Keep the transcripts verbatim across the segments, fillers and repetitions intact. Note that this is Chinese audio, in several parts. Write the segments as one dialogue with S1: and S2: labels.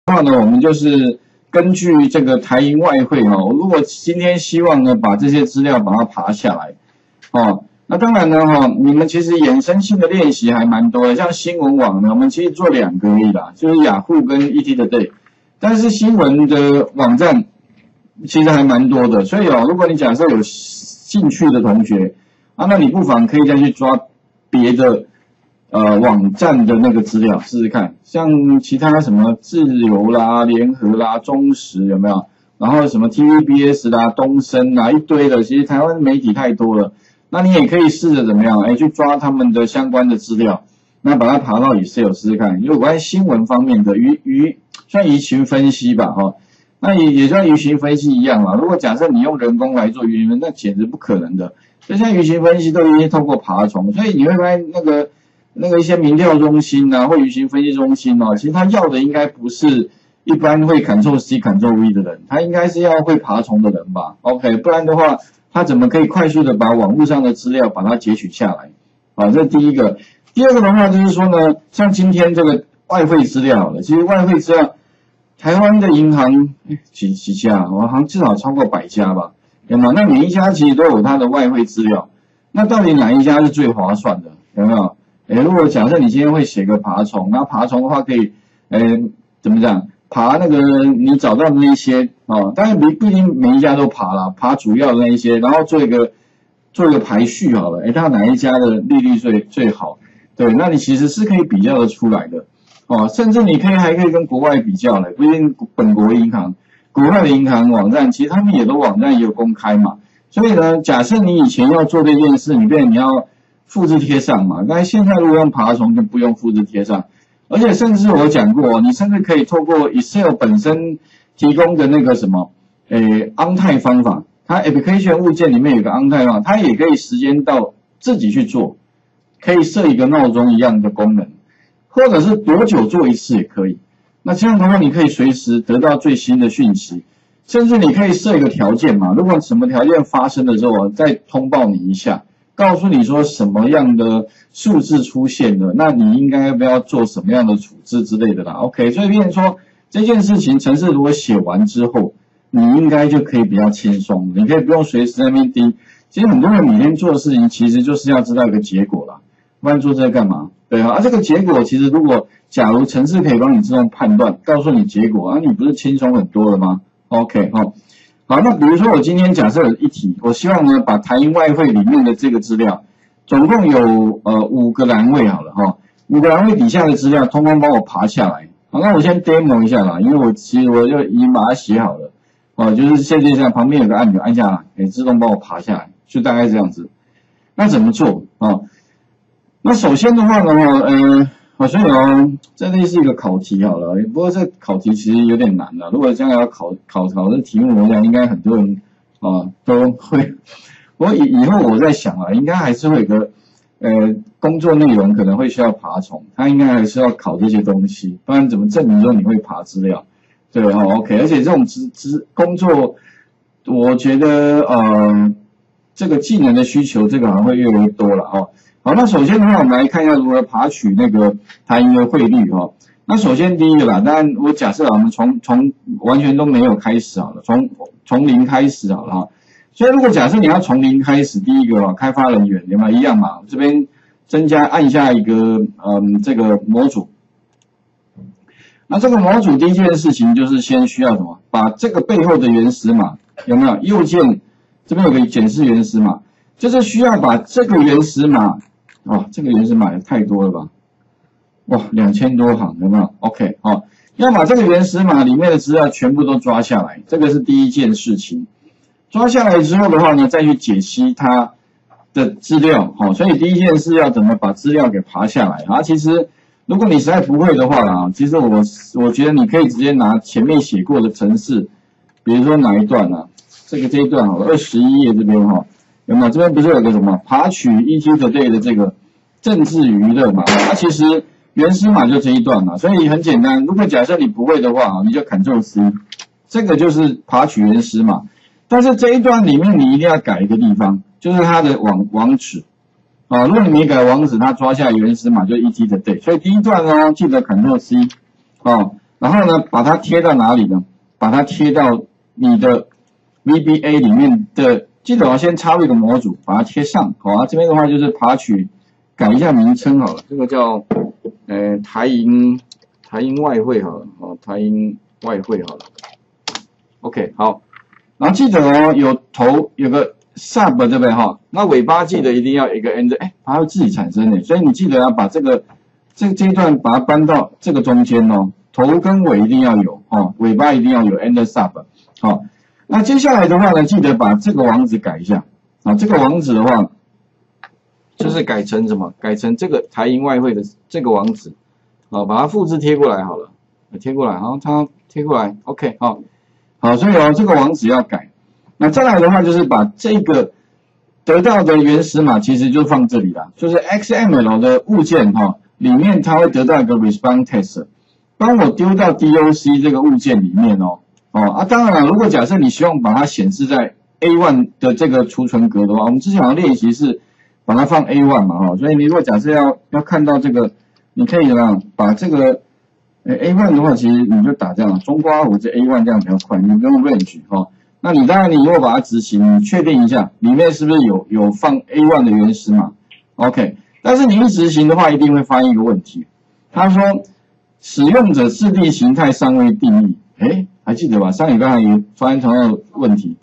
S1: 的话呢，我们就是根据这个台银外汇哦，如果今天希望呢把这些资料把它爬下来，哦，那当然呢哈，你们其实衍生性的练习还蛮多的，像新闻网呢，我们其实做两个而已啦，就是雅虎跟 E T Today， 但是新闻的网站其实还蛮多的，所以哦，如果你假设有兴趣的同学啊，那你不妨可以再去抓别的。呃，网站的那个资料试试看，像其他什么自由啦、联合啦、中时有没有？然后什么 T V B S 啦、东森啦，一堆的，其实台湾媒体太多了。那你也可以试着怎么样？哎，去抓他们的相关的资料，那把它爬到 Excel 试试看。有关新闻方面的舆舆，算舆情分析吧，哈、哦，那也也像舆情分析一样啦。如果假设你用人工来做舆情分析，那简直不可能的。所以像舆情分析都一定透过爬虫，所以你会发现那个。那个一些民调中心啊，或舆情分析中心哦，其实他要的应该不是一般会 Ctrl C、Ctrl V 的人，他应该是要会爬虫的人吧 ？OK， 不然的话，他怎么可以快速的把网络上的资料把它截取下来？好，这是第一个。第二个的话就是说呢，像今天这个外汇资料了，其实外汇资料，台湾的银行几几家，我好像至少超过百家吧，有没有？那每一家其实都有它的外汇资料，那到底哪一家是最划算的？有没有？哎，如果假设你今天会写个爬虫，那爬虫的话可以，呃，怎么讲？爬那个你找到的那些哦，当然不不一定每一家都爬啦，爬主要的那一些，然后做一个做一个排序好了，哎，它哪一家的利率最最好？对，那你其实是可以比较的出来的哦，甚至你可以还可以跟国外比较嘞，不一定本国银行，国外的银行网站其实他们也都网站也有公开嘛，所以呢，假设你以前要做这件事，你变成你要。复制贴上嘛，但是现在如果用爬虫就不用复制贴上，而且甚至我讲过，你甚至可以透过 Excel 本身提供的那个什么，诶 ，on-time 方法，它 application 物件里面有个 on-time 方法，它也可以时间到自己去做，可以设一个闹钟一样的功能，或者是多久做一次也可以。那这样的话，你可以随时得到最新的讯息，甚至你可以设一个条件嘛，如果什么条件发生的时候，再通报你一下。告诉你说什么样的数字出现了，那你应该要不要做什么样的处置之类的啦 ？OK， 所以变成说这件事情程式如果写完之后，你应该就可以比较轻松，你可以不用随时在那边盯。其实很多人每天做的事情，其实就是要知道一个结果啦，不然做这个干嘛？对啊，而、啊、这个结果其实如果假如程式可以帮你自动判断，告诉你结果，啊，你不是轻松很多了吗 ？OK， 哦。好，那比如说我今天假设有一题，我希望呢把台银外汇里面的这个资料，总共有呃五个栏位好了哈，五个栏位底下的资料通通帮我爬下来。好，那我先 demo 一下啦，因为我其实我就已经把它写好了，哦，就是现在这样旁边有个按钮按下来，可以自动帮我爬下来，就大概这样子。那怎么做啊、哦？那首先的话呢，呃。好，所以哦，这类似一个考题好了，不过这考题其实有点难了。如果将来要考考考这题目，我想应该很多人啊都会。我以以后我在想啊，应该还是会有个呃工作内容可能会需要爬虫，他应该还是要考这些东西，不然怎么证明说你会爬资料？对哦 ，OK， 而且这种资资工作，我觉得呃这个技能的需求，这个好像会越来越多了哦。好，那首先的话，我们来看一下如何爬取那个台银的汇率哈、哦。那首先第一个啦，当然我假设我们从从完全都没有开始好了，从从零开始好了哈。所以如果假设你要从零开始，第一个啊，开发人员有没有一样嘛？这边增加按下一个嗯这个模组。那这个模组第一件事情就是先需要什么？把这个背后的原始码有没有？右键这边有个检视原始码，就是需要把这个原始码。哦，这个原始码也太多了吧？哇，两千多行，有没有 ？OK， 哦，要把这个原始码里面的资料全部都抓下来，这个是第一件事情。抓下来之后的话呢，再去解析它的资料，好、哦，所以第一件事要怎么把资料给爬下来啊？其实如果你实在不会的话啊，其实我我觉得你可以直接拿前面写过的程式，比如说哪一段啊？这个这一段好了，二十一页这边哈、哦。有没有？这边不是有个什么爬取 E T Today 的这个政治娱乐嘛？它其实原始码就这一段嘛，所以很简单。如果假设你不会的话，你就 Ctrl C， 这个就是爬取原始码。但是这一段里面你一定要改一个地方，就是它的网网址啊。如果你没改网址，它抓下原始码就 E T Today。所以第一段哦，记得 Ctrl C 啊。 然后呢，把它贴到哪里呢？把它贴到你的 V B A 里面的，记得我要先插入一个模组，把它贴上。好啊，这边的话就是爬取，改一下名称好了，这个叫呃台银台银外汇好了，哦台银外汇好了。OK 好，然后记得哦，有头有个 sub 对不对哈？那尾巴记得一定要有一个 end， 哎，它会自己产生的，所以你记得要把这个这这一段把它搬到这个中间哦。头跟尾一定要有哦，尾巴一定要有 end sub 好、哦，那接下来的话呢，记得把这个网址改一下啊、哦，这个网址的话就是改成什么？改成这个台银外汇的这个网址啊、哦，把它复制贴过来好了，贴过来，然后它贴过来 ，OK 好、哦，好，所以哦这个网址要改。那再来的话就是把这个得到的原始码其实就放这里啦，就是 X M L 的物件哈、哦，里面它会得到一个 response test。帮我丢到 D O C 这个物件里面哦，哦啊，当然了，如果假设你希望把它显示在 A 一 的这个储存格的话，我们之前好像练习是把它放 A 一 嘛，哈、哦，所以你如果假设要要看到这个，你可以怎么样把这个，呃 A 一 的话，其实你就打这样，中括弧这 A 一 这样比较快，你不用 range 哈、哦。那你当然你如果把它执行，你确定一下里面是不是有有放 A 一 的原始码 ，OK， 但是你一执行的话，一定会发现一个问题，他说。使用者质地形态尚未定义，哎，还记得吧？上礼拜也发现同样的问题。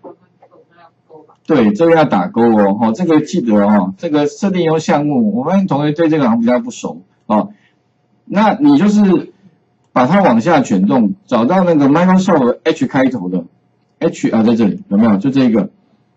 S1: 对，这个要打勾哦，哦，这个记得哦，这个设定用项目，我发现同学对这个好像比较不熟哦。那你就是把它往下卷动，找到那个 Microsoft H 开头的 H 啊，在这里有没有？就这个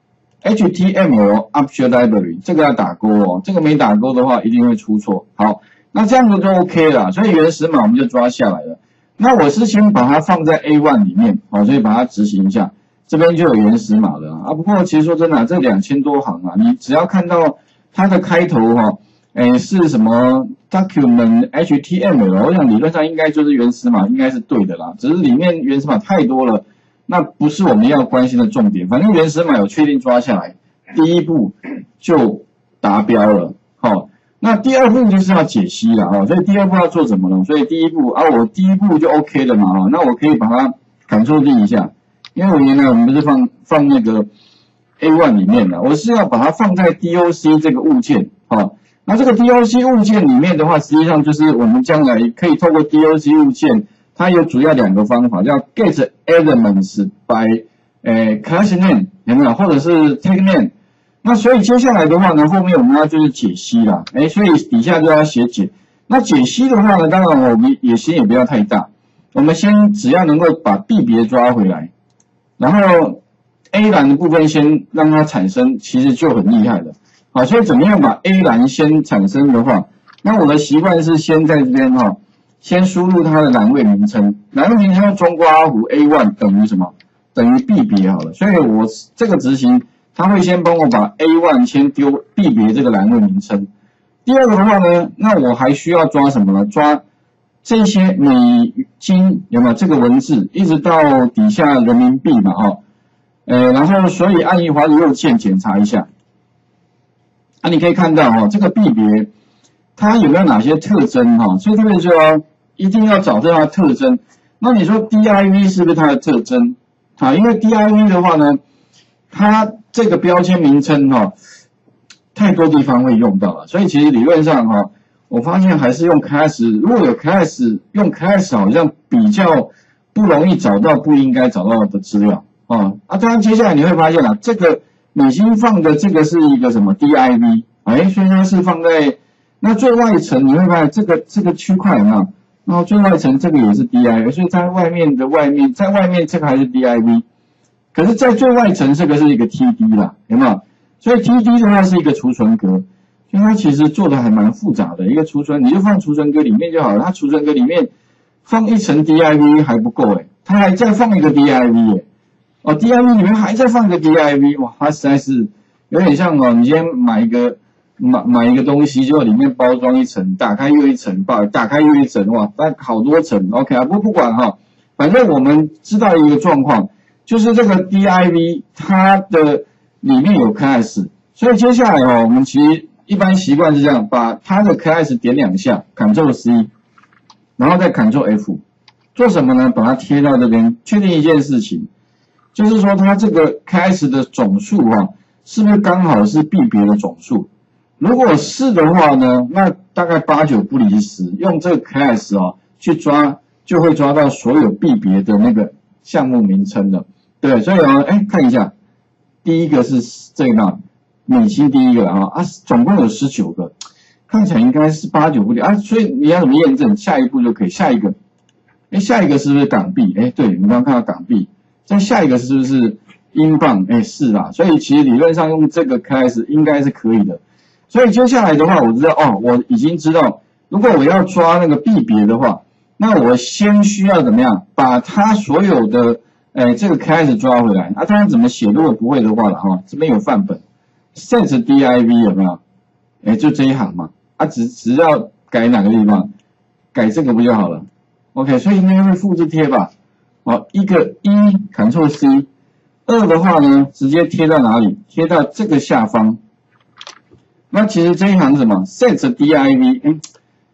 S1: H T M L Object Library， 这个要打勾哦，这个没打勾的话一定会出错。好。那这样子就 OK 了，所以原始码我们就抓下来了。那我是先把它放在 A 一 里面，好，所以把它执行一下，这边就有原始码了啊。不过其实说真的、啊，这两千多行啊，你只要看到它的开头哈、啊，诶是什么 document H T M L， 我想理论上应该就是原始码，应该是对的啦。只是里面原始码太多了，那不是我们要关心的重点。反正原始码有确定抓下来，第一步就达标了，好。那第二步就是要解析了啊，所以第二步要做什么呢？所以第一步啊，我第一步就 OK 了嘛啊，那我可以把它 Ctrl V 一下，因为我原来我们不是放放那个 A 一 里面的，我是要把它放在 D O C 这个物件啊。那这个 D O C 物件里面的话，实际上就是我们将来可以透过 D O C 物件，它有主要两个方法，叫 get elements by 呃 class name 有没有，或者是 tag name。那所以接下来的话呢，后面我们要就是解析啦，哎，所以底下就要写解。那解析的话呢，当然我们也心也不要太大，我们先只要能够把币别抓回来，然后 A 栏的部分先让它产生，其实就很厉害了。好，所以怎么样把 A 栏先产生的话，那我的习惯是先在这边哈，先输入它的栏位名称，栏位名称中括弧 A 一 等于什么？等于币别好了。所以我这个执行。他会先帮我把 A 一 先丢币别这个栏位名称。第二个的话呢，那我还需要抓什么呢？抓这些美金有没有这个文字，一直到底下人民币嘛，哈、哦，呃，然后所以按一滑右键检查一下。啊，你可以看到哈、哦，这个币别它有没有哪些特征哈、哦？所以这边就要一定要找到它的特征。那你说 D I V 是不是它的特征？啊，因为 D I V 的话呢，它这个标签名称哈、哦，太多地方会用到了，所以其实理论上哈、哦，我发现还是用 class， 如果有 class， 用 class 好像比较不容易找到不应该找到的资料啊。啊，当然接下来你会发现啊，这个美金放的这个是一个什么 D I V， 哎，所以它是放在那最外层，你会发现这个这个区块有没有？然后最外层这个也是 D I V， 所以在外面的外面，在外面这个还是 D I V。可是，在最外层这个是一个 T D 啦，有没有？所以 T D 的话是一个储存格，所以它其实做的还蛮复杂的。一个储存，你就放储存格里面就好了。它储存格里面放一层 D I V 还不够诶，它还再放一个 D I V 诶。哦 ，D I V 里面还再放一个 D I V， 哇，它实在是有点像哦，你今天买一个买买一个东西，结果里面包装一层，打开又一层，把打开又一层，哇，那好多层 ，OK 啊，不不管哈，反正我们知道一个状况。就是这个 D I V 它的里面有 class， 所以接下来哦，我们其实一般习惯是这样，把它的 class 点两下 ，Ctrl C， 然后再 Ctrl F， 做什么呢？把它贴到这边，确定一件事情，就是说它这个 K S 的总数啊，是不是刚好是币别的总数？如果是的话呢，那大概八九不离十，用这个 K S 啊去抓，就会抓到所有币别的那个项目名称的。对，所以啊，哎，看一下，第一个是这个美金第一个啊，啊，总共有十九个，看起来应该是八九不离啊，所以你要怎么验证？下一步就可以，下一个，哎，下一个是不是港币？哎，对，你刚刚看到港币，再下一个是不是英镑？哎，是啦，所以其实理论上用这个 K S 应该是可以的。所以接下来的话，我知道哦，我已经知道，如果我要抓那个币别的话，那我先需要怎么样？把它所有的，哎，这个 K S 抓回来。啊，当然怎么写，如果不会的话了哈，这边有范本 ，set D I V 有没有？哎，就这一行嘛。啊，只只要改哪个地方，改这个不就好了 ？OK， 所以应该会复制贴吧？哦，一个一 Ctrl C， 二的话呢，直接贴到哪里？贴到这个下方。那其实这一行是什么 ？set D I V， 哎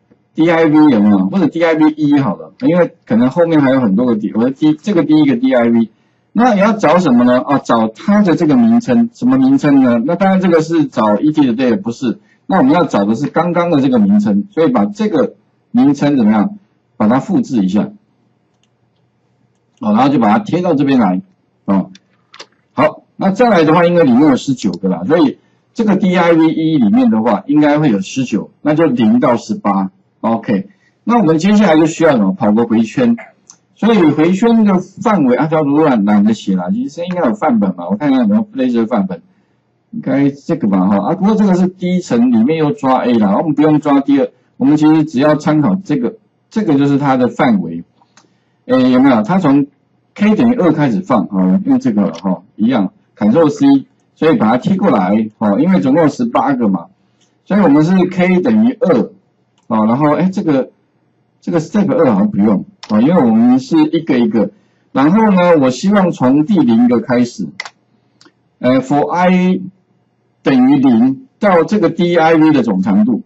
S1: ，D I V 有没有？或者 D I V 一好了，因为可能后面还有很多个 D， 我的第这个第一个 D I V， 那你要找什么呢？啊，找它的这个名称，什么名称呢？那当然这个是找 E T 的对，不是。那我们要找的是刚刚的这个名称，所以把这个名称怎么样？把它复制一下，哦，然后就把它贴到这边来，哦，好，那再来的话，应该里面有十九个啦，所以。这个 D I V 一 里面的话，应该会有十九，那就零到十八 ，OK。那我们接下来就需要什么？跑个回圈，所以回圈的范围，按照如懒懒得写啦，其实应该有范本吧？我看看有没有类似的范本，应该这个吧，哈啊，不过这个是第一层里面又抓 A 啦，我们不用抓第二，我们其实只要参考这个，这个就是它的范围，诶，有没有？它从 K 等于二开始放，啊，用这个哈，一样 ，Ctrl C。所以把它踢过来，哦，因为总共有十八个嘛，所以我们是 K 等于二，哦，然后哎，这个这个 step 二好像不用，哦，因为我们是一个一个，然后呢，我希望从第零个开始，呃 ，for i 等于零到这个 D I V 的总长度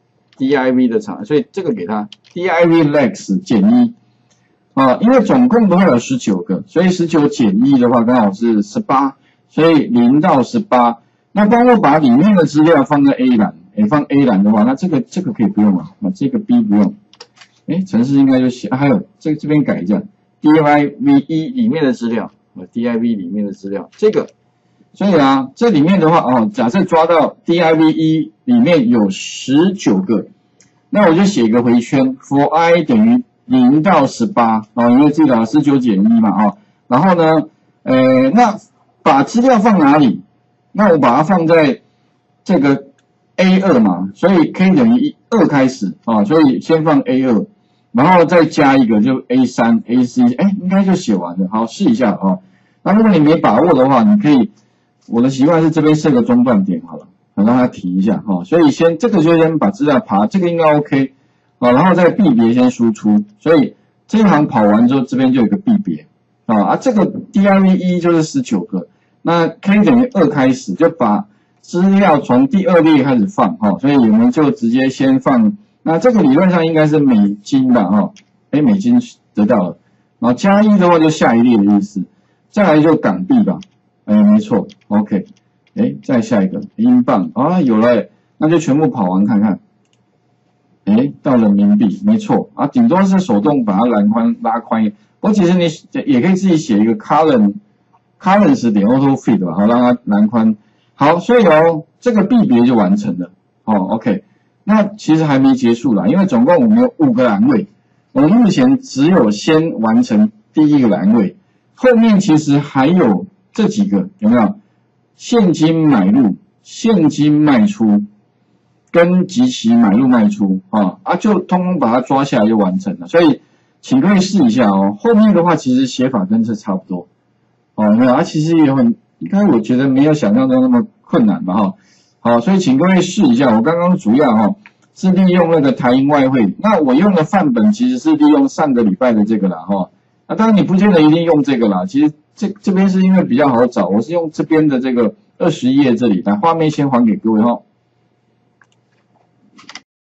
S1: ，D I V 的长，所以这个给它 D I V lex 减一，啊，因为总共的话有十九个，所以十九减一的话刚好是十八。所以零到十八，那帮我把里面的资料放在 A 栏，哎，放 A 栏的话，那这个这个可以不用啊，那这个 B 不用，哎，程式应该就写，啊、还有这这边改一下 ，D I V 一 里面的资料，呃 ，D I V 里面的资料，这个，所以啊，这里面的话，哦，假设抓到 D I V 一 里面有十九个，那我就写一个回圈 ，for i 等于零到十八，哦，因为这个十九减一嘛，哦，然后呢，呃，那把资料放哪里？那我把它放在这个 A 二 嘛，所以 K 等于二开始啊，所以先放 A 二，然后再加一个就 A 三、A 四，哎，应该就写完了。好，试一下啊。那如果你没把握的话，你可以，我的习惯是这边设个中断点好了，让它提一下哈。所以先这个就先把资料爬，这个应该 OK 啊，然后再币别先输出，所以这一行跑完之后，这边就有一个币别。啊啊，这个 D I V 一 就是十九个，那 K 等于二开始就把资料从第二列开始放哈、哦，所以我们就直接先放，那这个理论上应该是美金吧哈，哎、哦、美金得到了，然后加一的话就下一列的意思，再来就港币吧，哎没错 ，OK， 哎再下一个英镑啊有了，那就全部跑完看看，哎到人民币没错啊，顶多是手动把它栏宽拉宽一。我其实你也可以自己写一个 current current 点 auto fit 吧，好让它栏宽。好，所以哦，这个币别就完成了。哦 ，OK， 那其实还没结束啦，因为总共我们有五个栏位，我们目前只有先完成第一个栏位，后面其实还有这几个有没有？现金买入、现金卖出跟即期买入卖出啊啊，就通通把它抓下来就完成了，所以。请各位试一下哦，后面的话其实写法跟这差不多哦，没有啊，其实也很，应该我觉得没有想象中那么困难吧哈。好，所以请各位试一下，我刚刚主要哈是利用那个台银外汇，那我用的范本其实是利用上个礼拜的这个啦哈。那当然你不见得一定用这个啦，其实这这边是因为比较好找，我是用这边的这个二十页这里，来画面先还给各位哈。